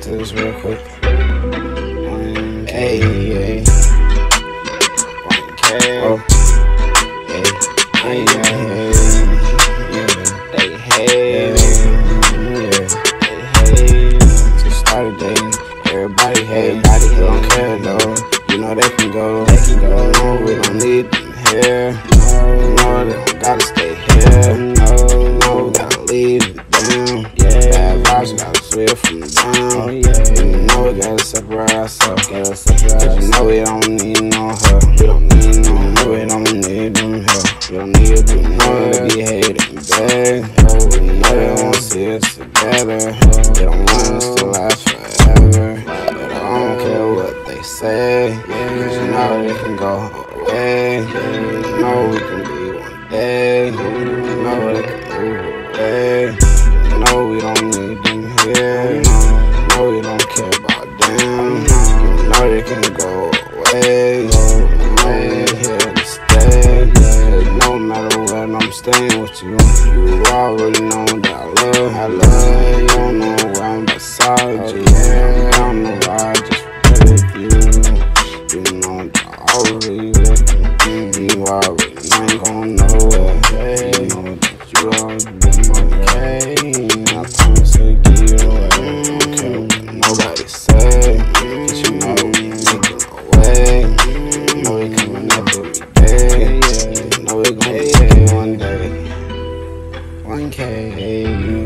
to this real quick. Hey, hey. Oh, hey, hey, hey, hey. Just started dating. Everybody don't care though. You know they can go. No, we don't need them here. No, they don't gotta stay here. No, we gotta leave them down. Bad vibes gotta switch from down. You know we gotta separate ourselves. Cause you know we don't need no help. We don't need no help. We don't need them help. We don't need them. You know they be hating, babe. You know they won't see us together. They don't want us to last forever. But I don't care what they say. Cause you know they can go away. You know we can be one day. You know they can move away. You know we don't need them here. You know we don't care about them. You know they can go away. You know we're here to stay. No matter when I'm staying with you, you already know that I love you. You don't know where I'm beside you. I'm down the ride just with you. You know that I already looking. You already ain't gon' know it. You know that you always been okay. I promise to give you away. Don't care what nobody say. Cause you know we making a way. You know we coming up every day. You know we gon' be taking one day. 1K,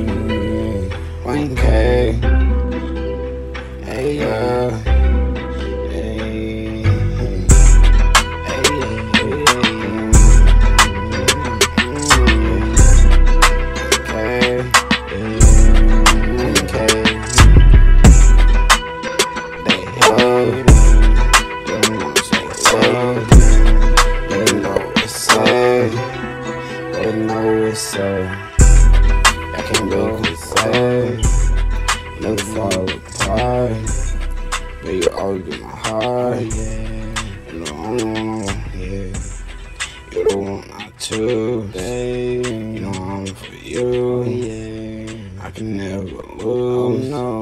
1K, hey, yeah. I can't make it say, never fall apart, but you always be my heart. You know, you're the one I choose. You know I'm for you. I can never lose.